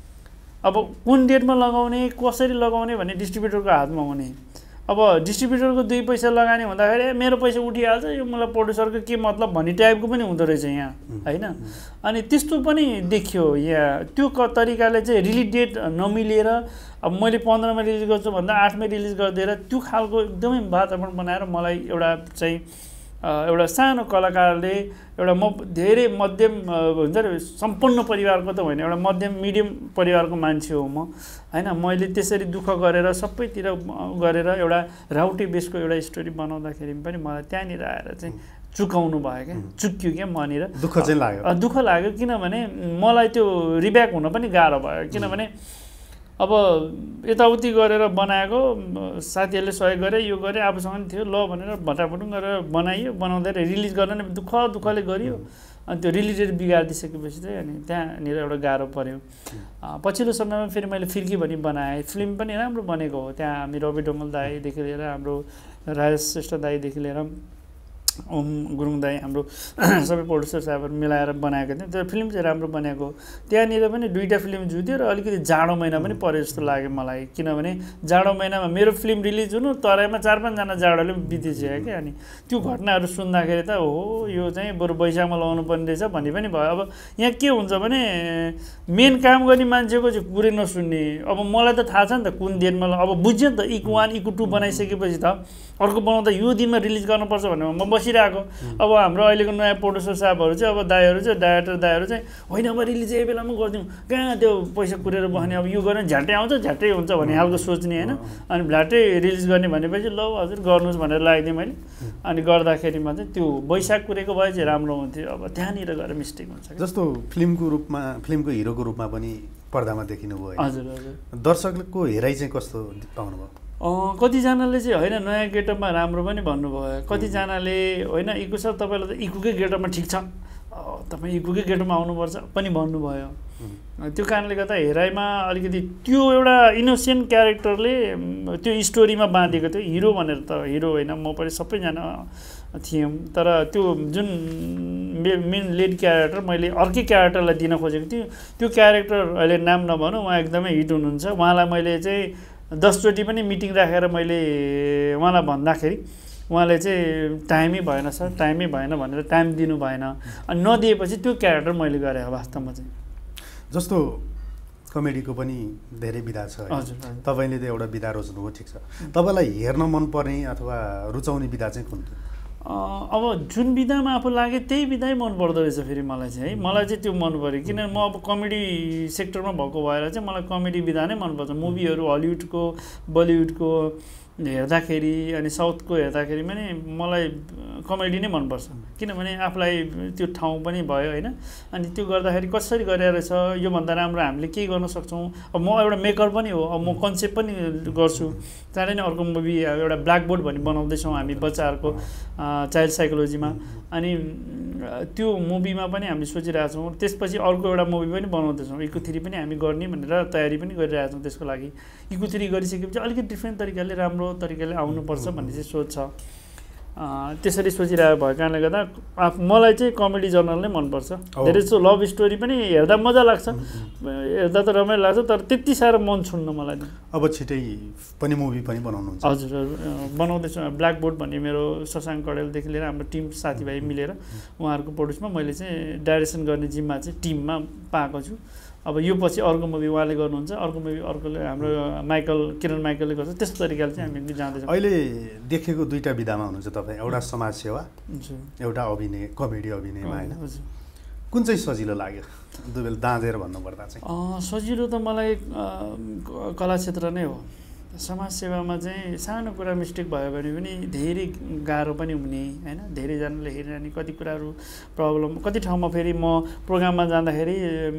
B: अब कुन डेटमा लगाउने कसरी लगाउने भन्ने डिस्ट्रिब्युटरको हातमा हुने अब डिस्ट्रिब्युटरको दुई पैसा लगानी हुँदाखेरि मेरो पैसा उठिहाल्छ यो मलाई प्रोड्युसरको के मतलब भन्ने टाइपको पनि हुँदो रहेछ यहाँ होइन अनि त्यस्तो पनि देखियो यहाँ त्यो क तरिकाले चाहिँ रिलिज डेट नमिलेर अब मैले पन्ध्रमा रिलिज गर्छु भन्दा आठमै रिलिज गरिदिएर त्यो खालको एकदमै वातावरण बनाएर मलाई एउटा चाहिँ एउटा सानो कलाकारले एउटा म धेरै मध्यम हुन्छ नि सम्पन्न परिवारको त होइन एउटा मध्यम मिडियम परिवारको मान्छे हो म होइन मैले त्यसरी दुःख गरेर सबैतिर गरेर एउटा राउटे बेसको एउटा स्टोरी बनाउँदाखेरि पनि मलाई त्यहाँनिर आएर चाहिँ चुकाउनु भयो क्या चुक्यो क्या मनिर
A: दुःख चाहिँ लाग्यो
B: दुःख लाग्यो किनभने मलाई त्यो रिब्याक हुन पनि गाह्रो भयो किनभने अब यताउति गरेर बनाएको साथीहरूले सहयोग गरे यो गरे आफूसँग पनि थियो ल भनेर भटाभटुङ गरेर बनाइयो बनाउँदै रिलिज गर्न दुःख दुःखले गरियो अनि त्यो रिलिज डेट बिगारिदिइसकेपछि चाहिँ अनि त्यहाँनिर एउटा गाह्रो पऱ्यो पछिल्लो समयमा फेरि मैले फिर्की भनी बनाएँ फिल्म पनि राम्रो बनेको हो त्यहाँ हामी रवि डङ्गल दाईदेखि लिएर हाम्रो राजेश श्रेष्ठ दाईदेखि लिएर ओम गुरुङ दाई हाम्रो सबै प्रोड्युसर साहबहरू मिलाएर बनाएको थियो तर फिल्म चाहिँ राम्रो बनेको त्यहाँनिर पनि दुईवटा फिल्म जुत्यो र अलिकति जाडो महिना पनि पऱ्यो जस्तो लाग्यो मलाई किनभने जाडो महिनामा मेरो फिल्म रिलिज हुनु तराईमा चार पाँचजना जाडोले पनि बितिसक्यो क्या अनि त्यो घटनाहरू सुन्दाखेरि त हो यो चाहिँ बरु वैशाखमा लगाउनु पर्ने रहेछ भन्ने पनि भयो अब यहाँ के हुन्छ भने मेन काम गर्ने मान्छेको चाहिँ कुरै नसुन्ने अब मलाई त थाहा छ नि त कुन डेटमा अब बुझ्यो नि त इको वान इको टू बनाइसकेपछि त अर्को बनाउँदा यो दिनमा रिलिज गर्नुपर्छ भनेर म बसिरहेको अब हाम्रो अहिलेको नयाँ प्रोड्युसर साहबहरू चाहिँ अब दाईहरू चाहिँ डाइरेक्टर दाईहरू चाहिँ होइन अब रिलिज यही बेलामा गरिदिउँ कहाँ त्यो पैसा कुरेर बस्ने अब यो गरेर झ्याट्टै आउँछ झ्याट्टै हुन्छ भन्ने खालको सोच्ने होइन अनि झ्याट्टै रिलिज गर्ने भनेपछि ल हजुर गर्नुहोस् भनेर लगाइदिएँ मैले अनि गर्दाखेरिमा चाहिँ त्यो वैशाख कुरेको भए चाहिँ राम्रो हुन्थ्यो अब त्यहाँनिर गएर मिस्टेक हुन्छ
A: जस्तो फिल्मको रूपमा फिल्मको हिरोको रूपमा पनि पर्दामा देखिनु भयो
B: हजुर हजुर
A: दर्शकको हेराइ चाहिँ कस्तो पाउनुभयो
B: कतिजनाले चाहिँ होइन नयाँ गेटअपमा राम्रो पनि भन्नुभयो कतिजनाले होइन इको सर तपाईँलाई त इकोकै गेटअपमा ठिक छ तपाईँ इकोकै गेटअपमा आउनुपर्छ पनि भन्नुभयो त्यो कारणले गर्दा हेराइमा अलिकति त्यो एउटा इनोसेन्ट क्यारेक्टरले त्यो स्टोरीमा बाँधेको थियो हिरो भनेर त हिरो होइन म पनि सबैजना थियौँ तर त्यो जुन मेन लिड क्यारेक्टर मैले अर्कै क्यारेक्टरलाई दिन खोजेको थिएँ त्यो क्यारेक्टर अहिले नाम नभनौँ उहाँ एकदमै हिट हुनुहुन्छ उहाँलाई मैले चाहिँ दसचोटि पनि मिटिङ राखेर मैले उहाँलाई भन्दाखेरि उहाँले चाहिँ टाइमै भएन सर टाइमै भएन भनेर टाइम दिनु भएन अनि नदिएपछि त्यो क्यारेक्टर मैले गरेँ वास्तवमा चाहिँ
A: जस्तो कमेडीको पनि धेरै विधा छ
B: हजुर
A: तपाईँले त एउटा विधा रोज्नुभयो ठिक छ तपाईँलाई हेर्न मनपर्ने अथवा रुचाउने विधा चाहिँ कुन
B: अब जुन विधामा आफू लागे त्यही विधै मन पर्दो रहेछ फेरि मलाई चाहिँ है मलाई चाहिँ त्यो मन पऱ्यो किनभने म अब कमेडी सेक्टरमा भएको भएर चाहिँ मलाई कमेडी विधा नै मनपर्छ मुभीहरू हलिउडको बलिउडको हेर्दाखेरि अनि साउथको हेर्दाखेरि पनि मलाई कमेडी नै मनपर्छ किनभने आफूलाई त्यो ठाउँ पनि भयो होइन अनि त्यो गर्दाखेरि कसरी गरेर रहेछ योभन्दा राम्रो हामीले के गर्न सक्छौँ अब म एउटा मेकर पनि हो अब म कन्सेप्ट पनि गर्छु चाँडै नै अर्को मुभी एउटा ब्ल्याकबोर्ड भन्ने बनाउँदैछौँ हामी बच्चाहरूको चाइल्ड साइकोलोजीमा अनि त्यो मुभीमा पनि हामीले सोचिरहेको छौँ त्यसपछि अर्को एउटा मुभी पनि बनाउँदैछौँ इको थ्री पनि हामी गर्ने भनेर तयारी पनि गरिरहेको छौँ त्यसको लागि इको थ्री गरिसकेपछि अलिकति डिफ्रेन्ट तरिकाले राम्रो तरिकाले आउनुपर्छ भन्ने चाहिँ सोच छ त्यसरी सोचिरहेको भएको कारणले गर्दा मलाई चाहिँ कमेडी जर्नल नै मनपर्छ धेरै जस्तो लभ स्टोरी पनि हेर्दा मजा लाग्छ हेर्दा त रमाइलो लाग्छ तर त्यति साह्रो मन छुन्न मलाई
A: अब छिटै पनि मुभी पनि बनाउनुहुन्छ
B: हजुर बनाउँदैछु ब्ल्याकबोर्ड भन्ने मेरो शशाङ्क कडेलदेखि लिएर हाम्रो टिम साथीभाइ मिलेर उहाँहरूको प्रोड्युसमा मैले चाहिँ डाइरेक्सन गर्ने जिम्मा चाहिँ टिममा पाएको छु अब यो पछि अर्को मुभी उहाँले गर्नुहुन्छ अर्को मुभी अर्कोले हाम्रो माइकल किरण माइकलले गर्छ त्यस्तो तरिकाले चाहिँ हामी जाँदैछौँ
A: अहिले देखेको दुईवटा विधामा हुनुहुन्छ तपाईँ एउटा समाजसेवा एउटा अभिनय कमेडी अभिनयमा होइन कुन चाहिँ सजिलो लाग्यो दुबेल दाँजेर भन्नुपर्दा चाहिँ
B: सजिलो त मलाई कला क्षेत्र नै हो समाजसेवामा चाहिँ सानो कुरा मिस्टेक भयो भने पनि धेरै गाह्रो पनि हुने होइन धेरैजनाले हेरिरहने कति कुराहरू प्रब्लम कति ठाउँमा फेरि म प्रोग्राममा जाँदाखेरि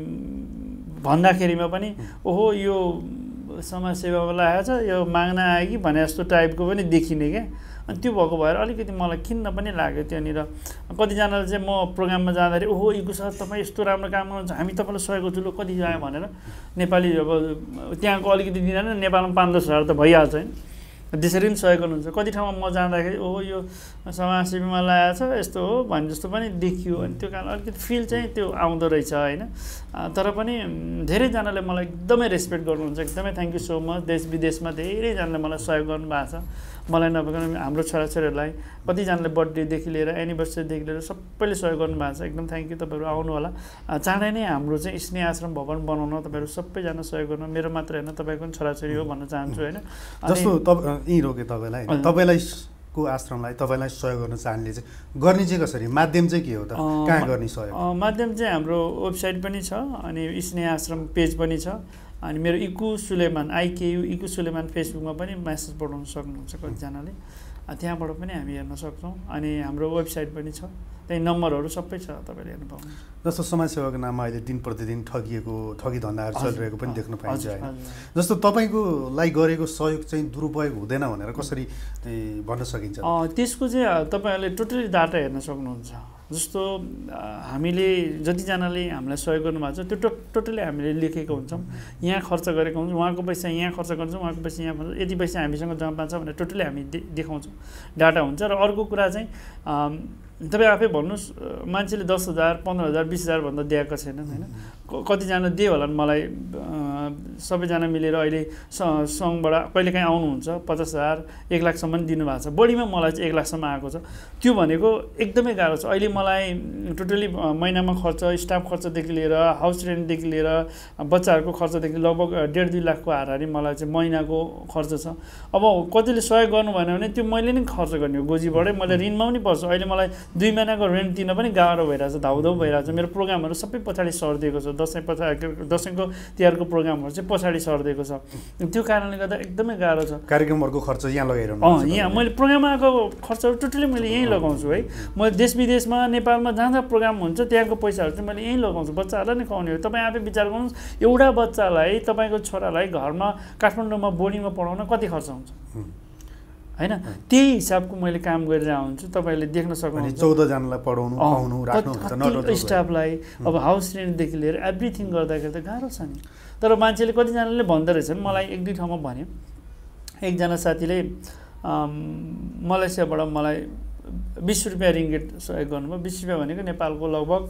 B: भन्दाखेरिमा पनि ओहो यो समाजसेवामा लागेको छ यो माग्न आयो कि भने जस्तो टाइपको पनि देखिने क्या अनि त्यो भएको भएर अलिकति मलाई खिन्न पनि लाग्यो त्यहाँनिर कतिजनाले चाहिँ म प्रोग्राममा जाँदाखेरि ओहो इगु सर तपाईँ यस्तो राम्रो काम गर्नुहुन्छ हामी तपाईँलाई सहयोग गर्छु ल कति आयो भनेर नेपाली अब त्यहाँको अलिकति दिँदैन नेपालमा पाँच दस हजार त भइहाल्छ होइन त्यसरी पनि सहयोग गर्नुहुन्छ कति ठाउँमा म जाँदाखेरि ओहो यो समाजसेवामा लागेको छ यस्तो हो भने जस्तो पनि देखियो अनि त्यो कारण अलिकति फिल चाहिँ त्यो आउँदो रहेछ होइन तर पनि धेरैजनाले मलाई एकदमै रेस्पेक्ट गर्नुहुन्छ एकदमै थ्याङ्क यू सो मच देश विदेशमा धेरैजनाले मलाई सहयोग गर्नुभएको छ मलाई नभएको हाम्रो छोराछोरीहरूलाई कतिजनाले बर्थडेदेखि लिएर एनिभर्सरीदेखि लिएर सबैले सहयोग गर्नुभएको छ एकदम थ्याङ्क यू तपाईँहरू आउनु होला चाँडै नै हाम्रो चाहिँ स्नेह आश्रम भवन बनाउन तपाईँहरू सबैजना सहयोग गर्नु मेरो मात्र होइन तपाईँको पनि छोराछोरी हो भन्न चाहन्छु होइन
A: जस्तो यहीँ रोकेँ तपाईँलाई तपाईँलाई को आश्रमलाई तपाईँलाई सहयोग गर्न चाहनेले चाहिँ गर्ने चाहिँ कसरी माध्यम चाहिँ के हो त कहाँ गर्ने सहयोग
B: माध्यम चाहिँ हाम्रो वेबसाइट पनि छ अनि स्नेह आश्रम पेज पनि छ अनि मेरो इकु सुलेमान आइकेयु इकु सुलेमान फेसबुकमा पनि मेसेज पठाउन सक्नुहुन्छ कतिजनाले त्यहाँबाट पनि हामी हेर्न सक्छौँ अनि हाम्रो वेबसाइट पनि छ त्यही नम्बरहरू सबै छ तपाईँले हेर्नु पाउनुहुन्छ
A: जस्तो समाजसेवाको नाममा अहिले दिन प्रतिदिन ठगिएको ठगी धन्दाहरू चलिरहेको पनि देख्न पाइन्छ होइन जस्तो तपाईँको लागि गरेको सहयोग चाहिँ दुरुपयोग हुँदैन भनेर कसरी भन्न सकिन्छ
B: त्यसको चाहिँ तपाईँहरूले टोटली डाटा हेर्न सक्नुहुन्छ जस्तो हामीले जतिजनाले हामीलाई सहयोग गर्नुभएको छ त्यो टो टोटली हामीले लेखेको हुन्छौँ यहाँ खर्च गरेको हुन्छौँ उहाँको पैसा यहाँ खर्च गर्छौँ उहाँको पैसा यहाँ खर्च यति पैसा हामीसँग जम्मा छ भनेर टोटली हामी दे देखाउँछौँ डाटा हुन्छ र अर्को कुरा चाहिँ तपाईँ आफै भन्नुहोस् मान्छेले दस हजार पन्ध्र हजार बिस हजारभन्दा दिएको छैन होइन कतिजना दियो होला मलाई सबैजना मिलेर अहिले सङ्घबाट कहिलेकाहीँ आउनुहुन्छ पचास हजार एक लाखसम्म दिनुभएको छ बढीमा मलाई चाहिँ एक लाखसम्म आएको छ त्यो भनेको एकदमै गाह्रो छ अहिले मलाई टोटली महिनामा खर्च स्टाफ खर्चदेखि लिएर हाउस रेन्टदेखि लिएर बच्चाहरूको खर्चदेखि लगभग डेढ दुई लाखको हाराहारी मलाई चाहिँ महिनाको खर्च छ अब कतिले सहयोग गर्नु भएन भने त्यो मैले नै खर्च गर्ने हो गोजीबाटै मैले ऋणमा पनि पर्छ अहिले मलाई दुई महिनाको रेन्ट दिन पनि गाह्रो भइरहेछ धाउधाउ भइरहेछ मेरो प्रोग्रामहरू सबै पछाडि सर्दिएको छ दसैँ पछाडि दसैँको तिहारको प्रोग्रामहरू चाहिँ पछाडि सर्दिएको छ त्यो कारणले गर्दा एकदमै गाह्रो छ
A: कार्यक्रमहरूको खर्च यहाँ लगाइरहनु
B: अँ यहाँ मैले प्रोग्राममा आएको खर्चहरू टोटली मैले यहीँ लगाउँछु है मैले देश विदेशमा नेपालमा जहाँ जहाँ प्रोग्राम हुन्छ त्यहाँको पैसाहरू चाहिँ मैले यहीँ लगाउँछु बच्चाहरूलाई नै खुवाउने हो तपाईँ आफै विचार गर्नुहोस् एउटा बच्चालाई तपाईँको छोरालाई घरमा काठमाडौँमा बोर्डिङमा पढाउन कति खर्च हुन्छ होइन त्यही हिसाबको मैले काम गरेर हुन्छु तपाईँले देख्न सक्नुहुन्छ
A: चौधजनालाई पढाउनु खुवाउनु राख्नु
B: स्टाफलाई अब हाउस रेन्टदेखि लिएर एभ्रिथिङ गर्दाखेरि त गाह्रो छ नि तर मान्छेले कतिजनाले भन्दो रहेछन् मलाई एक दुई ठाउँमा भन्यो एकजना साथीले मलेसियाबाट मलाई बिस रुपियाँ रिङ्गेट सहयोग गर्नुभयो बिस रुपियाँ भनेको नेपालको लगभग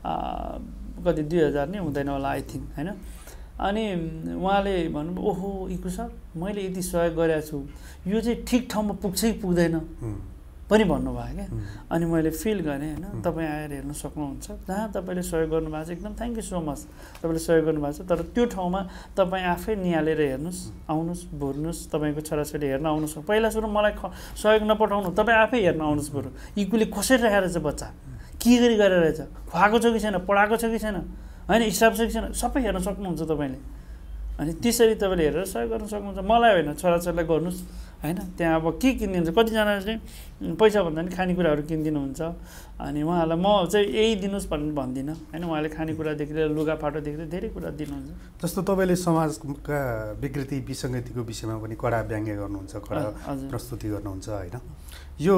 B: कति दुई हजार नै हुँदैन होला आई थिङ्क होइन अनि उहाँले भन्नुभयो ओहो इकु सर मैले यति सहयोग गरेको छु यो चाहिँ ठिक ठाउँमा पुग्छ कि पुग्दैन पनि भन्नुभयो क्या। अनि मैले फिल गरेँ होइन, तपाईँ आएर हेर्न सक्नुहुन्छ, जहाँ तपाईँले सहयोग गर्नुभएको छ एकदम थ्याङ्क यू सो मच, तपाईँले सहयोग गर्नुभएको छ। तर त्यो ठाउँमा तपाईँ आफै निहालेर हेर्नुहोस्, आउनुहोस्, भुर्नुहोस्, तपाईँको छोराछोरी हेर्न आउनुहोस्। पहिला सुरु मलाई सहयोग नपठाउनु, तपाईँ आफै हेर्न आउनुहोस् बरु इक्वली कसरी राखेर चाहिँ बच्चा के गरी गरेर रहेछ, खुवाएको छ कि छैन, पढाएको छ कि छैन, होइन हिसाब छ कि छैन, सबै हेर्न सक्नुहुन्छ तपाईँले। अनि त्यसरी तपाईँले हेरेर सहयोग गर्न सक्नुहुन्छ। मलाई होइन, छोराछोरीलाई गर्नुहोस् होइन। त्यहाँ अब के किनिदिन्छ, कतिजना चाहिँ पैसा भन्दा पनि खानेकुराहरू किनिदिनुहुन्छ। अनि उहाँहरूलाई म चाहिँ यही दिनुहोस् भनेर भन्दिनँ होइन, उहाँले खानेकुरादेखि लिएर लुगाफाटोदेखि लिएर धेरै कुरा दिनुहुन्छ।
A: जस्तो तपाईँले समाजका विकृति विसङ्गतिको विषयमा पनि कडा व्यङ्ग्य गर्नुहुन्छ, कडा प्रस्तुति गर्नुहुन्छ होइन। यो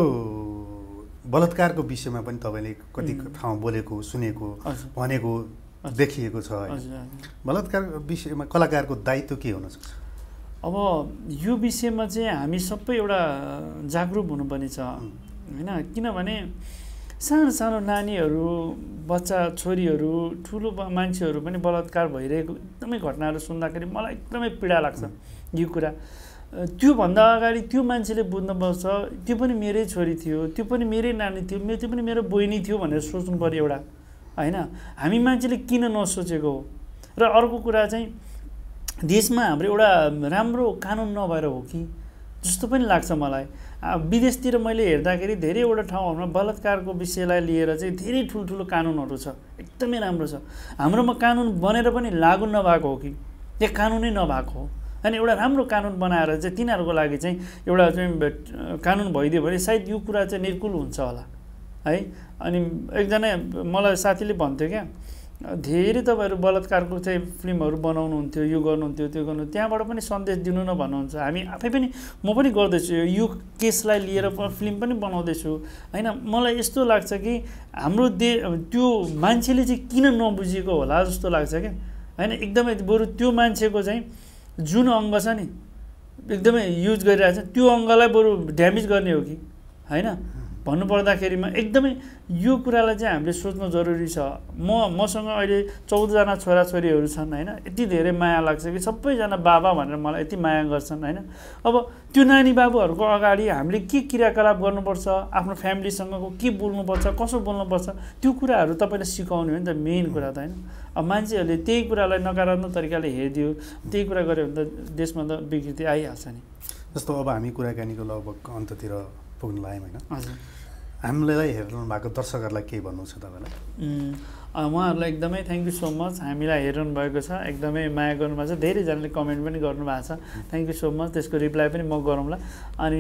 A: बलात्कारको विषयमा पनि तपाईँले कति ठाउँ बोलेको, सुनेको, भनेको देखिएको छ होइन। बलात्कार विषयमा कलाकारको दायित्व के हुन सक्छ?
B: अब यो विषयमा चाहिँ हामी सबै एउटा जागरुक हुनुपर्ने छ होइन। किनभने सानो सानो नानीहरू, बच्चा छोरीहरू, ठुलो मान्छेहरू पनि बलात्कार भइरहेको एकदमै घटनाहरू सुन्दाखेरि मलाई एकदमै पीडा लाग्छ यो कुरा। त्योभन्दा अगाडि त्यो मान्छेले बुझ्नुपर्छ त्यो पनि मेरै छोरी थियो, त्यो पनि मेरै नानी थियो, त्यो पनि मेरो बहिनी थियो भनेर सोच्नु पर्यो एउटा होइन। हामी मान्छेले किन नसोचेको हो। र अर्को कुरा चाहिँ देशमा हाम्रो एउटा राम्रो कानुन नभएर हो कि जस्तो पनि लाग्छ मलाई। विदेशतिर मैले हेर्दाखेरि धेरैवटा ठाउँहरूमा बलात्कारको विषयलाई लिएर चाहिँ धेरै ठुल्ठुलो कानुनहरू छ, एकदमै राम्रो छ। हाम्रोमा कानुन बनेर पनि लागु नभएको हो कि या कानुनै नभएको हो। अनि एउटा राम्रो कानुन बनाएर चाहिँ तिनीहरूको लागि चाहिँ एउटा चाहिँ कानुन भइदियो भने सायद यो कुरा चाहिँ निर्कुल हुन्छ होला है। अनि एकजना मलाई साथीले भन्थ्यो क्या, धेरै तपाईँहरू बलात्कारको चाहिँ फिल्महरू बनाउनुहुन्थ्यो, यो गर्नुहुन्थ्यो, त्यो गर्नु, त्यहाँबाट पनि सन्देश दिनु न भन्नुहुन्छ। हामी आफै पनि म पनि गर्दैछु, यो केसलाई लिएर फिल्म पनि बनाउँदैछु होइन। मलाई यस्तो लाग्छ कि हाम्रो दे त्यो मान्छेले चाहिँ किन नबुझेको होला जस्तो लाग्छ क्या होइन। एकदमै बरु त्यो मान्छेको चाहिँ जुन अङ्ग छ नि एकदमै युज गरिरहेको छ त्यो अङ्गलाई बरु ड्यामेज गर्ने हो कि होइन भन्नुपर्दाखेरिमा एकदमै यो कुरालाई चाहिँ हामीले सोच्नु जरुरी छ। म मसँग अहिले चौधजना छोराछोरीहरू छन् होइन। यति धेरै माया लाग्छ कि सबैजना बाबा भनेर मलाई यति माया गर्छन् होइन। अब त्यो नानी बाबुहरूको अगाडि हामीले के क्रियाकलाप गर्नुपर्छ, आफ्नो फ्यामिलीसँगको के बोल्नुपर्छ, कसो बोल्नुपर्छ, त्यो कुराहरू तपाईँले सिकाउनु हो नि त मेन कुरा त होइन। अब मान्छेहरूले त्यही कुरालाई नकारात्मक तरिकाले हेरिदियो, त्यही कुरा गऱ्यो भने त देशमा त विकृति आइहाल्छ नि।
A: जस्तो अब हामी कुराकानीको लगभग अन्ततिर पुग्न लाग्यौँ होइन।
B: हजुर,
A: हामीलाई हेर्नु भएको दर्शकहरूलाई के भन्नु छ तपाईँलाई?
B: उहाँहरूलाई एकदमै थ्याङ्क यू सो मच। हामीलाई हेरिरहनु भएको छ, एकदमै माया गर्नुभएको छ, धेरैजनाले कमेन्ट पनि गर्नुभएको छ, थ्याङ्क यू सो मच। त्यसको रिप्लाई पनि म गरौँला। अनि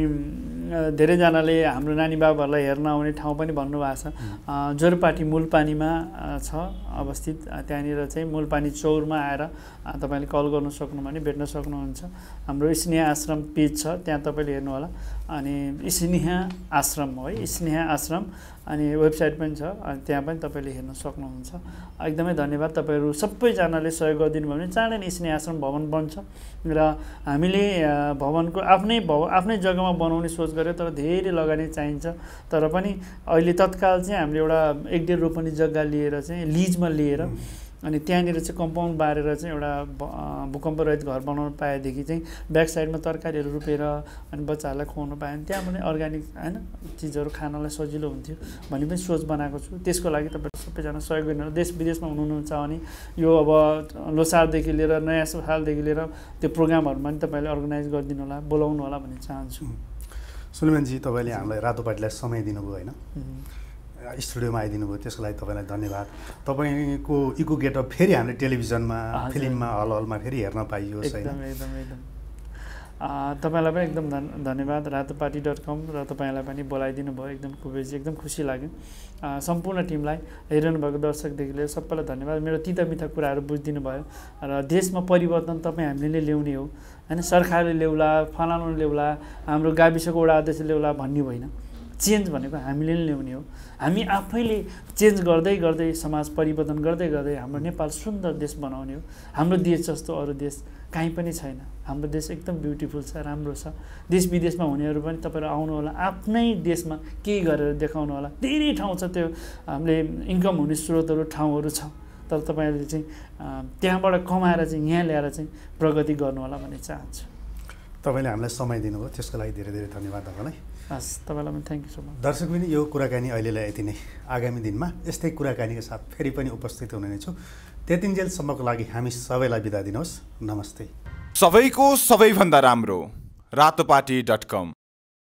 B: धेरैजनाले हाम्रो नानी बाबुहरूलाई हेर्न आउने ठाउँ पनि भन्नुभएको छ। जोरपाटी मूलपानीमा छ अवस्थित, त्यहाँनिर चाहिँ मूलपानी चौरमा आएर तपाईँले कल गर्नु सक्नु भने भेट्न सक्नुहुन्छ। हाम्रो स्नेहा आश्रम पेज छ, त्यहाँ तपाईँले हेर्नु होला। अनि स्नेहा आश्रम हो है, स्नेहा आश्रम, अनि वेबसाइट पनि छ, अनि त्यहाँ पनि तपाईँले हेर्न सक्नुहुन्छ। एकदमै धन्यवाद। तपाईँहरू सबैजनाले सहयोग गरिदिनु भयो भने चाँडै नै स्नेह आश्रम भवन बन्छ र हामीले भवनको आफ्नै भव आफ्नै जग्गामा बनाउने सोच गऱ्यो, तर धेरै लगानी चाहिन्छ। तर पनि अहिले तत्काल चाहिँ हामीले एउटा एक डेढ रोपनी जग्गा लिएर चाहिँ लिजमा लिएर अनि त्यहाँनिर चाहिँ कम्पाउन्ड बारेर चाहिँ एउटा भूकम्प रहित घर बनाउन पाएदेखि चाहिँ ब्याक साइडमा तरकारीहरू रोपेर अनि बच्चाहरूलाई खुवाउनु पायो भने त्यहाँ पनि अर्ग्यानिक होइन चिजहरू खानलाई सजिलो हुन्थ्यो भन्ने पनि सोच बनाएको छु। त्यसको लागि तपाईँहरू सबैजना सहयोग गर्नु। देश विदेशमा हुनुहुन्छ भने यो अब लोसारदेखि लिएर नयाँ सालदेखि लिएर त्यो प्रोग्रामहरूमा पनि तपाईँले अर्गनाइज गरिदिनु होला, बोलाउनु होला भन्ने चाहन्छु।
A: सुलेमानजी, तपाईँले हामीलाई रातोपाटीलाई समय दिनुभयो होइन, स्टुडियोमा आइदिनु भयो, त्यसको लागि तपाईँलाई धन्यवाद। तपाईँको इको गेटअप फेरि हामीले टेलिभिजनमा, फिल्ममा, हल हलमा फेरि हेर्न पाइयोस् होइन।
B: एकदम एकदम एकदम तपाईँलाई पनि एकदम धन्यवाद, रातोपाटी डट कम र तपाईँलाई पनि बोलाइदिनु भयो, एकदम खुबैजी एकदम खुसी लाग्यो। सम्पूर्ण टिमलाई, हेरिरहनु भएको दर्शकदेखि लिएर सबैलाई धन्यवाद। मेरो तिता मिठा कुराहरू बुझिदिनु भयो र देशमा परिवर्तन तपाईँ हामीले नै ल्याउने हो होइन, सरकारले ल्याउला, फलानु ल्याउला, हाम्रो गाविसको वडा अध्यक्ष ल्याउला भन्ने होइन। चेन्ज भनेको हामीले नै ल्याउने हो। हामी आफैले चेन्ज गर्दै गर्दै समाज परिवर्तन गर्दै गर्दै हाम्रो नेपाल सुन्दर देश बनाउने हो। हाम्रो देश जस्तो अरू देश कहीँ पनि छैन। हाम्रो देश एकदम ब्युटिफुल छ, राम्रो छ। देश विदेशमा हुनेहरू पनि तपाईँहरू आउनु होला, आफ्नै देशमा केही गरेर देखाउनु होला। धेरै ठाउँ छ त्यो हामीले इन्कम हुने स्रोतहरू ठाउँहरू छ, तर तपाईँहरूले चाहिँ त्यहाँबाट कमाएर चाहिँ यहाँ ल्याएर चाहिँ प्रगति गर्नु होला भन्ने चाहन्छु।
A: तपाईँले हामीलाई समय दिनुभयो त्यसको लागि धेरै धेरै धन्यवाद तपाईँलाई।
B: हस् तपाईँलाई पनि थ्याङ्क यू सो मच।
A: दर्शक पनि यो कुराकानी अहिलेलाई यति नै। आगामी दिनमा यस्तै कुराकानीका साथ फेरि पनि उपस्थित हुने नै छु। त्यतिन्जेलसम्मको लागि हामी सबैलाई बिदा दिनुहोस्। नमस्ते।
C: सबैको सबैभन्दा राम्रो रातोपाटी डट कम।